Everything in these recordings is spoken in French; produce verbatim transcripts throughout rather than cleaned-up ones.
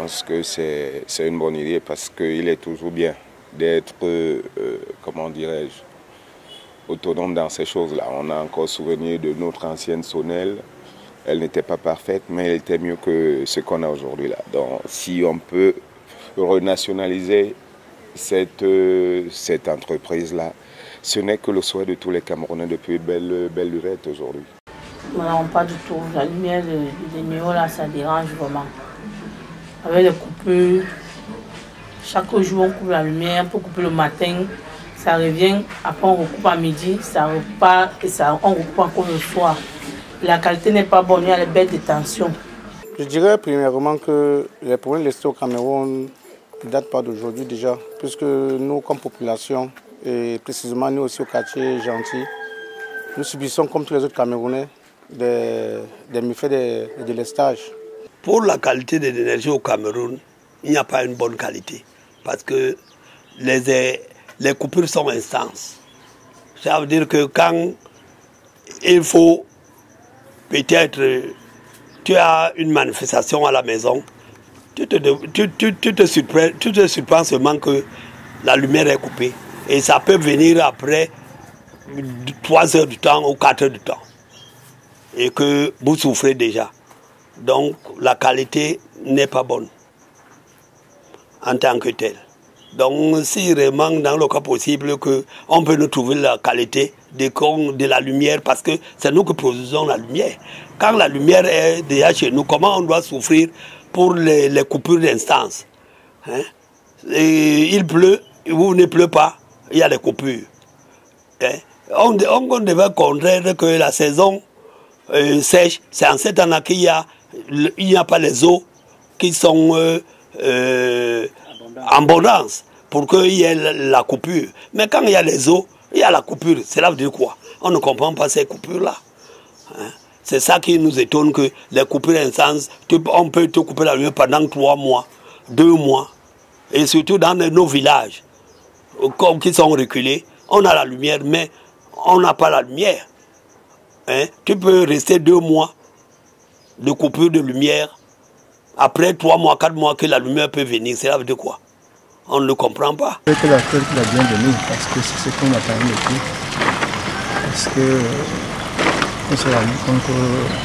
pense que c'est une bonne idée parce qu'il est toujours bien d'être, euh, comment dirais-je, autonome dans ces choses-là. On a encore souvenir de notre ancienne Sonel. Elle n'était pas parfaite, mais elle était mieux que ce qu'on a aujourd'hui là. Donc, si on peut renationaliser cette, euh, cette entreprise-là, ce n'est que le souhait de tous les Camerounais depuis belle, belle lurette aujourd'hui. Non, pas du tout. La lumière des numéros là, ça dérange vraiment. Avec les coupures, chaque jour on coupe la lumière, pour couper le matin, ça revient, après on recoupe à midi, ça repart et ça, on recoupe encore le soir. La qualité n'est pas bonne, il y a les bêtes de tension. Je dirais premièrement que les problèmes de l'électricité au Cameroun ne datent pas d'aujourd'hui déjà, puisque nous comme population, et précisément nous aussi au quartier Gentil, nous subissons comme tous les autres Camerounais des, des méfaits de, de délestage. Pour la qualité de l'énergie au Cameroun, il n'y a pas une bonne qualité, parce que les, les coupures sont instances. Ça veut dire que quand il faut peut-être, tu as une manifestation à la maison, tu te, tu, tu, tu te, surprends, tu te surprends seulement que la lumière est coupée. Et ça peut venir après trois heures du temps ou quatre heures du temps. Et que vous souffrez déjà. Donc la qualité n'est pas bonne en tant que telle. Donc si vraiment dans le cas possible qu'on peut nous trouver la qualité de, de la lumière, parce que c'est nous qui produisons la lumière. Quand la lumière est déjà chez nous, comment on doit souffrir pour les, les coupures d'instance, hein? Il pleut, ou ne pleut pas, il y a des coupures. Hein? On, on devait comprendre que la saison euh, sèche, c'est en cette année qu'il n'y a, il a pas les eaux qui sont euh, euh, en abondance pour qu'il y ait la, la coupure. Mais quand il y a les eaux, il y a la coupure. Cela veut dire quoi? On ne comprend pas ces coupures-là. Hein? C'est ça qui nous étonne, que les coupures d'instance, on peut te couper la lumière pendant trois mois, deux mois. Et surtout dans nos villages, qui sont reculés, on a la lumière, mais on n'a pas la lumière. Hein? Tu peux rester deux mois de coupure de lumière, après trois mois, quatre mois que la lumière peut venir. Cela veut dire quoi? On ne le comprend pas. C'est que la fête la bienvenue, parce que c'est ce qu'on attendait le plus. Parce que on s'est rendu compte que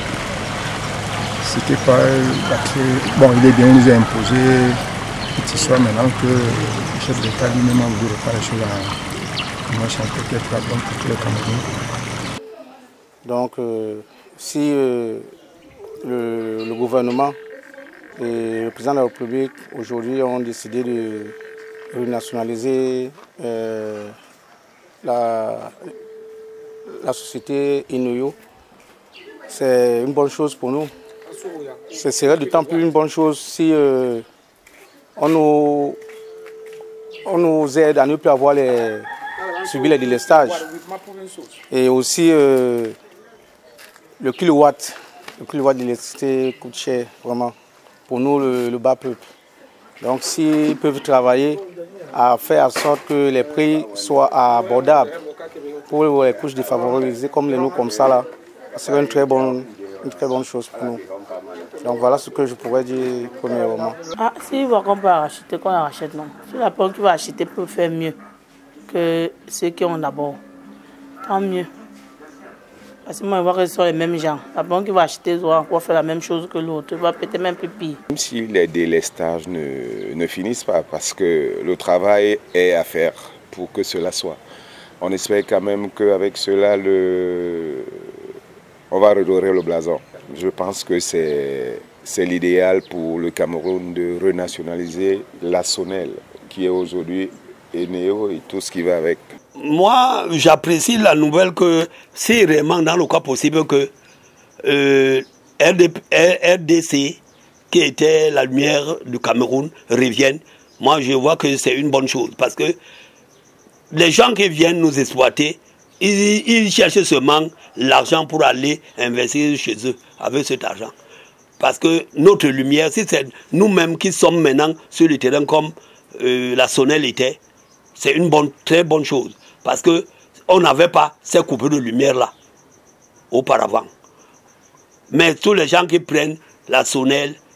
c'était pas l'accès. Bon, il est bien, il nous a imposé cette histoire maintenant que le chef d'État lui-même a voulu refaire les choses à moi, je suis un peu très bon pour tous les Camerounais. Donc, euh, si euh, le, le gouvernement et le président de la République aujourd'hui ont décidé de renationaliser euh, la, la société Inuyo, c'est une bonne chose pour nous. Ce serait d'autant plus une bonne chose si euh, on, nous, on nous aide à ne plus avoir les, subir les délestages. Et aussi euh, le kilowatt, le kilowatt d'électricité coûte cher vraiment pour nous le, le bas peuple. Donc s'ils peuvent travailler à faire en sorte que les prix soient abordables pour les couches défavorisées comme les nous comme ça là, ce serait une très bonne, une très bonne chose pour nous. Donc voilà ce que je pourrais dire premièrement. Ah, s'ils voient qu'on peut racheter, qu'on rachète, non. Si la personne qui va acheter peut faire mieux que ceux qui ont d'abord, tant mieux. Parce que moi, je vois que ce sont les mêmes gens. La personne qui va acheter doit encore faire la même chose que l'autre, va peut-être même plus pire. Même si les délestages ne, ne finissent pas, parce que le travail est à faire pour que cela soit. On espère quand même qu'avec cela, le... on va redorer le blason. Je pense que c'est l'idéal pour le Cameroun de renationaliser la Sonel, qui est aujourd'hui Eneo et tout ce qui va avec. Moi, j'apprécie la nouvelle que c'est vraiment dans le cas possible que euh, R D C, qui était la lumière du Cameroun, revienne. Moi, je vois que c'est une bonne chose parce que les gens qui viennent nous exploiter, ils, ils cherchent seulement l'argent pour aller investir chez eux avec cet argent. Parce que notre lumière, si c'est nous-mêmes qui sommes maintenant sur le terrain comme euh, la Sonel était, c'est une bonne, très bonne chose. Parce qu'on n'avait pas ces coupures de lumière là, auparavant. Mais tous les gens qui prennent la Sonel,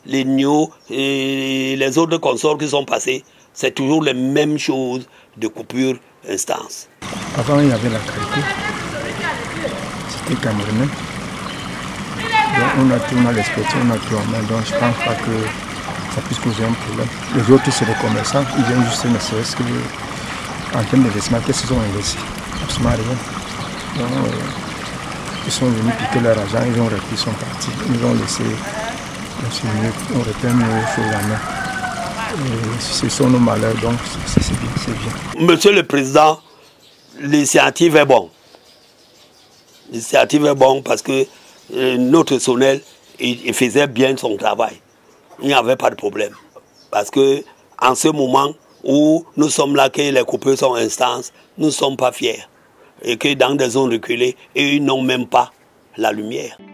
les N I O et les autres consorts qui sont passés, c'est toujours les mêmes choses de coupure instance. Avant, il y avait la qualité. C'était camerounais. Donc, on a tout, on a l'expertise, on a tout en main. Donc, je ne pense pas que ça puisse causer un problème. Les autres, c'est des commerçants. Ils viennent juste, ne serait-ce que en termes d'investissement, qu'est-ce qu'ils ont investi? Absolument rien. Donc, euh, ils sont venus piquer leur argent, ils ont repris, ils sont partis. Ils ont laissé, on retient nos choses en main. Et ce sont nos malheurs, donc c'est bien, c'est bien. Monsieur le Président, l'initiative est bonne. L'initiative est bonne parce que euh, notre Sonel, il, il faisait bien son travail. Il n'y avait pas de problème. Parce que en ce moment où nous sommes là, que les coupeurs sont instances, nous ne sommes pas fiers. Et que dans des zones reculées, et ils n'ont même pas la lumière.